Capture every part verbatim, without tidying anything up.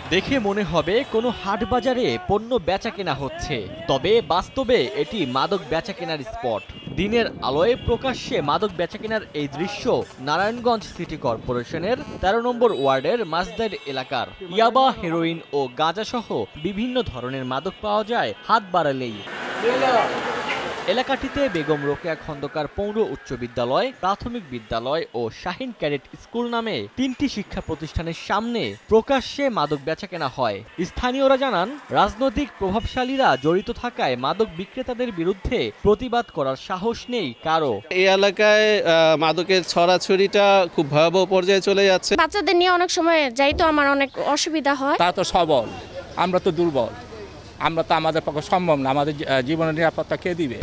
দেখে মনে হবে কোনো হাট বাজারে পণ্য বেচা কেনা হচ্ছে, তবে বাস্তবে এটি মাদক বেচা কেনার স্পট। দিনের আলোয় প্রকাশ্যে মাদক বেচা কেনার এই দৃশ্য নারায়ণগঞ্জ সিটি কর্পোরেশনের তেরো নম্বর ওয়ার্ডের মাসদার এলাকার। ইয়াবা, হেরোইন ও গাঁজা সহ বিভিন্ন ধরনের মাদক পাওয়া যায় হাত বাড়ালেই। এলাকাটিতে বেগম রোকেয়া খন্দকার পৌর উচ্চ বিদ্যালয়, প্রাথমিক বিদ্যালয় ও শাহিন ক্যাডেট স্কুল নামে তিনটি শিক্ষা প্রতিষ্ঠানের সামনে প্রকাশ্যে মাদক বেচাকেনা হয়। স্থানীয়রা জানান, রাজনৈতিক প্রভাবশালীরা জড়িত থাকায় মাদক বিক্রেতাদের বিরুদ্ধে প্রতিবাদ করার সাহস নেই কারো। এই এলাকায় মাদকের ছড়াছড়িটা খুব ভয়াবহ পর্যায়ে চলে যাচ্ছে। বাচ্চাদের নিয়ে অনেক সময় যাই তো আমার অনেক অসুবিধা হয়। তা তো সবল, আমরা তো দুর্বল, আমরা তো আমাদের পক্ষে সম্ভব না। আমাদের জীবনের নিরাপত্তা কে দিবে?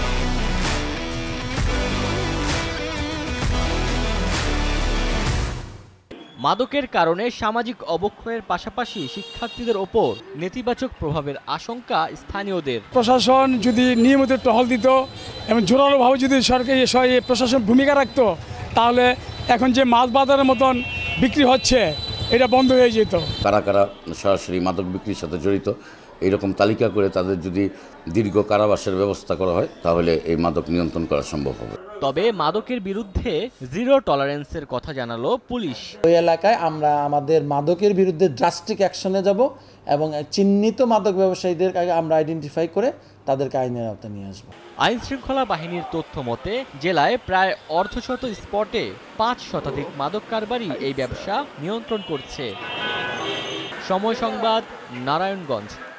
মাদকের কারণে সামাজিক অবক্ষয়ের পাশাপাশি শিক্ষার্থীদের ওপর নেতিবাচক প্রভাবের আশঙ্কা স্থানীয়দের। প্রশাসন যদি নিয়মিত টহল দিত এবং জোরালোভাবে যদি সরকারি প্রশাসন ভূমিকা রাখত, তাহলে এখন যে মাছ বাজারের মতন বিক্রি হচ্ছে এটা বন্ধ হয়ে যেত। কারা কারা সরাসরি মাদক বিক্রির সাথে জড়িত এইরকম তালিকা করে তাদের যদি দীর্ঘ কারাবাসের ব্যবস্থা করা হয়, তাহলে এই মাদক নিয়ন্ত্রণ করা সম্ভব হবে। তবে মাদকের বিরুদ্ধে জিরো টলারেন্সের কথা জানালো পুলিশ। ওই এলাকায় আমরা আমাদের মাদকের বিরুদ্ধে ড্রাস্টিক অ্যাকশনে যাব এবং চিহ্নিত মাদক ব্যবসায়ীদের আমরা আইডেন্টিফাই করে তাদেরকে আইনের আওতায় নিয়ে আসবো। আইন শৃঙ্খলা বাহিনীর তথ্য মতে জেলায় প্রায় অর্ধশত স্পটে পাঁচ শতাধিক মাদক কারবারি এই ব্যবসা নিয়ন্ত্রণ করছে। সময় সংবাদ, নারায়ণগঞ্জ।